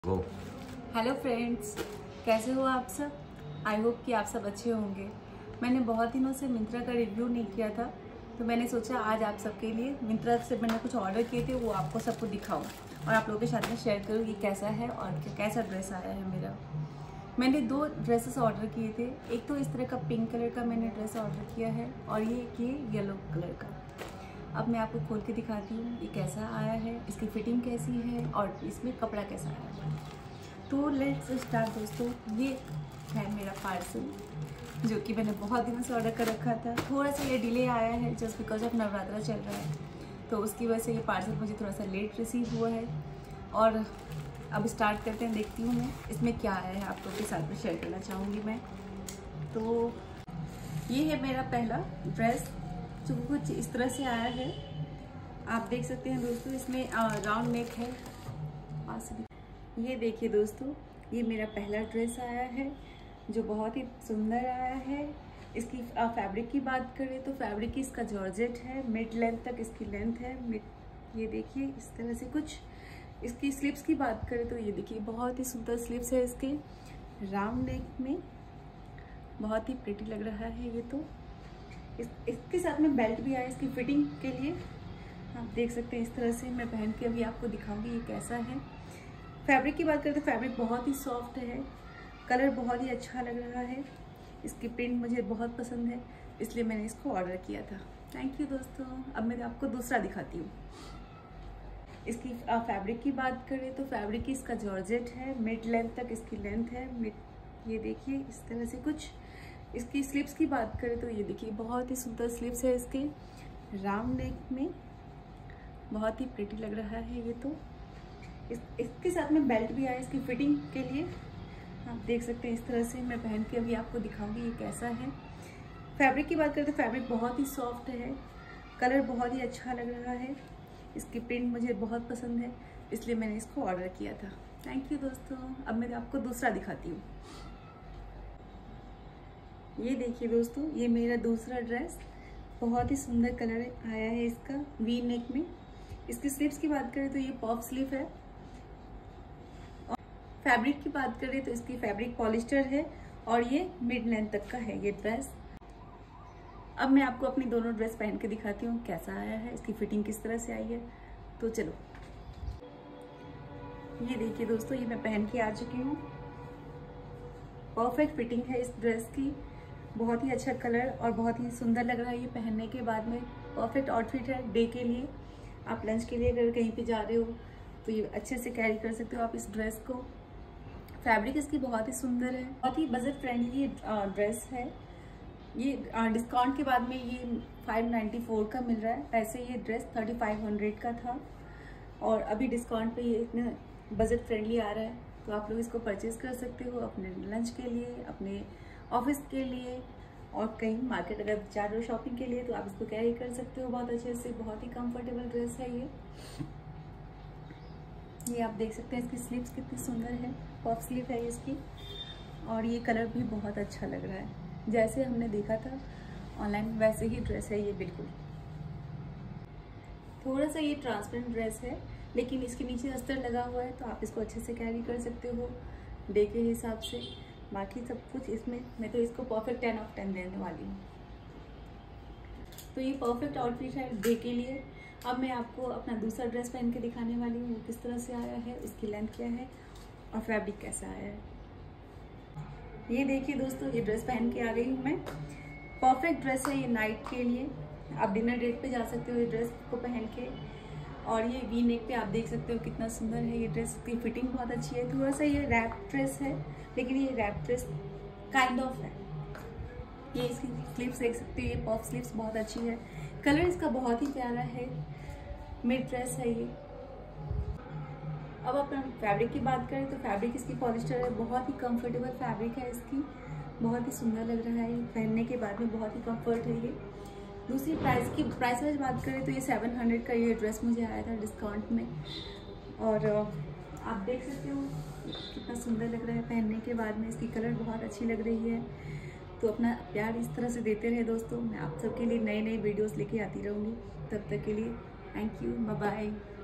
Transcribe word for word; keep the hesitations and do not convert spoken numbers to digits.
Hello friends, कैसे हो आप सब। आई होप कि आप सब अच्छे होंगे। मैंने बहुत दिनों से मिंत्रा का रिव्यू नहीं किया था, तो मैंने सोचा आज आप सबके लिए मिंत्रा से मैंने कुछ ऑर्डर किए थे, वो आपको सबको दिखाऊं और आप लोगों के साथ में शेयर करूँ कि कैसा है और कैसा ड्रेस आया है मेरा। मैंने दो ड्रेसेस ऑर्डर किए थे। एक तो इस तरह का पिंक कलर का मैंने ड्रेस ऑर्डर किया है और ये ये येलो कलर का। अब मैं आपको खोल के दिखाती हूँ ये कैसा आया है, इसकी फिटिंग कैसी है और इसमें कपड़ा कैसा आया है। तो लेट्स स्टार्ट दोस्तों। ये है मेरा पार्सल जो कि मैंने बहुत दिनों से ऑर्डर कर रखा था। थोड़ा सा ये डिले आया है जस्ट बिकॉज ऑफ नवरात्रा चल रहा है, तो उसकी वजह से ये पार्सल मुझे थोड़ा सा लेट रिसीव हुआ है। और अब स्टार्ट करते हैं, देखती हूँ मैं इसमें क्या आया है, आप लोगों के साथ में शेयर करना चाहूँगी मैं। तो ये है मेरा पहला ड्रेस जो कुछ इस तरह से आया है। आप देख सकते हैं दोस्तों, इसमें राउंड नेक है। ये देखिए दोस्तों, ये मेरा पहला ड्रेस आया है जो बहुत ही सुंदर आया है। इसकी फैब्रिक की बात करें तो फैब्रिक की इसका जॉर्जेट है, मिड लेंथ तक इसकी लेंथ है। मिड ये देखिए इस तरह से कुछ। इसकी स्लीव्स की बात करें तो ये देखिए बहुत ही सुंदर स्लीव्स है इसके, राउंड नेक में बहुत ही प्रिटी लग रहा है ये। तो इस, इसके साथ में बेल्ट भी आया इसकी फिटिंग के लिए। आप देख सकते हैं इस तरह से मैं पहन के अभी आपको दिखाऊंगी ये कैसा है। फैब्रिक की बात करें तो फैब्रिक बहुत ही सॉफ्ट है, कलर बहुत ही अच्छा लग रहा है। इसकी प्रिंट मुझे बहुत पसंद है, इसलिए मैंने इसको ऑर्डर किया था। थैंक यू दोस्तों। अब मैं आपको दूसरा दिखाती हूँ। इसकी फैब्रिक की बात करें तो फैब्रिक की इसका जॉर्जेट है, मिड लेंथ तक इसकी लेंथ है। मिड ये देखिए इस तरह से कुछ। इसकी स्लीव्स की बात करें तो ये देखिए बहुत ही सुंदर स्लीव्स है इसके, राउंड नेक में बहुत ही प्रिटी लग रहा है ये। तो इस, इसके साथ में बेल्ट भी आया इसकी फिटिंग के लिए। आप देख सकते हैं इस तरह से मैं पहन के अभी आपको दिखाऊंगी ये कैसा है। फैब्रिक की बात करें तो फैब्रिक बहुत ही सॉफ्ट है, कलर बहुत ही अच्छा लग रहा है। इसकी प्रिंट मुझे बहुत पसंद है, इसलिए मैंने इसको ऑर्डर किया था। थैंक यू दोस्तों। अब मैं आपको दूसरा दिखाती हूँ। ये देखिए दोस्तों, ये मेरा दूसरा ड्रेस बहुत ही सुंदर कलर आया है इसका, वी नेक में। इसकी स्लीव्स की बात करें तो ये पॉफ स्लीव है। और फैब्रिक की बात करें तो इसकी फैब्रिक पॉलिस्टर है और ये मिड लेंथ तक का है ये ड्रेस। अब मैं आपको अपनी दोनों ड्रेस पहन के दिखाती हूँ कैसा आया है, इसकी फिटिंग किस तरह से आई है। तो चलो, ये देखिए दोस्तों, ये मैं पहन के आ चुकी हूँ। परफेक्ट फिटिंग है इस ड्रेस की, बहुत ही अच्छा कलर और बहुत ही सुंदर लग रहा है ये पहनने के बाद में। परफेक्ट आउटफिट है डे के लिए। आप लंच के लिए अगर कहीं पे जा रहे हो तो ये अच्छे से कैरी कर सकते हो आप इस ड्रेस को। फैब्रिक इसकी बहुत ही सुंदर है, बहुत ही बजट फ्रेंडली ड्रेस है। ये डिस्काउंट के बाद में ये फाइव नाइन्टी फोर का मिल रहा है। ऐसे ये ड्रेस थर्टी फाइव हंड्रेड का था और अभी डिस्काउंट पे ये इतना बजट फ्रेंडली आ रहा है, तो आप लोग इसको परचेज कर सकते हो अपने लंच के लिए, अपने ऑफिस के लिए, और कहीं मार्केट अगर जा रहे हो शॉपिंग के लिए तो आप इसको कैरी कर सकते हो बहुत अच्छे से। बहुत ही कंफर्टेबल ड्रेस है ये। ये आप देख सकते हैं इसकी स्लीव्स कितनी सुंदर है, पफ स्लीव है इसकी। और ये कलर भी बहुत अच्छा लग रहा है, जैसे हमने देखा था ऑनलाइन वैसे ही ड्रेस है ये बिल्कुल। थोड़ा सा ये ट्रांसपेरेंट ड्रेस है, लेकिन इसके नीचे अस्तर लगा हुआ है, तो आप इसको अच्छे से कैरी कर सकते हो डे के हिसाब से। बाकी सब कुछ इसमें मैं तो इसको परफेक्ट टेन ऑफ टेन देने वाली हूँ। तो ये परफेक्ट आउटफिट है डे के लिए। अब मैं आपको अपना दूसरा ड्रेस पहन के दिखाने वाली हूँ, वो किस तरह से आया है, उसकी लेंथ क्या है और फैब्रिक कैसा आया है। ये देखिए दोस्तों, ये ड्रेस पहन के आ गई हूँ मैं। परफेक्ट ड्रेस है ये नाइट के लिए। आप डिनर डेट पे जा सकते हो ये ड्रेस को पहन के। और ये वी नेक पे आप देख सकते हो कितना सुंदर है ये ड्रेस की फिटिंग बहुत अच्छी है। थोड़ा सा ये रैप ड्रेस है, लेकिन ये रैप ड्रेस काइंड ऑफ है। ये इसकी स्लीव्स देख सकते हो, ये पॉफ स्लीव्स बहुत अच्छी है। कलर इसका बहुत ही प्यारा है, मिड ड्रेस है ये। अब अपन फैब्रिक की बात करें तो फैब्रिक इसकी पॉलिस्टर है, बहुत ही कंफर्टेबल फैब्रिक है इसकी, बहुत ही सुंदर लग रहा है पहनने के बाद में, बहुत ही कंफर्ट है ये। दूसरी प्राइस की प्राइस में बात करें तो ये सेवन हंड्रेड का ये ड्रेस मुझे आया था डिस्काउंट में। और आप देख सकते हो कितना सुंदर लग रहा है पहनने के बाद में, इसकी कलर बहुत अच्छी लग रही है। तो अपना प्यार इस तरह से देते रहे दोस्तों। मैं आप सबके लिए नए नए वीडियोस लेके आती रहूँगी। तब तक के लिए थैंक यू, बाय बाय।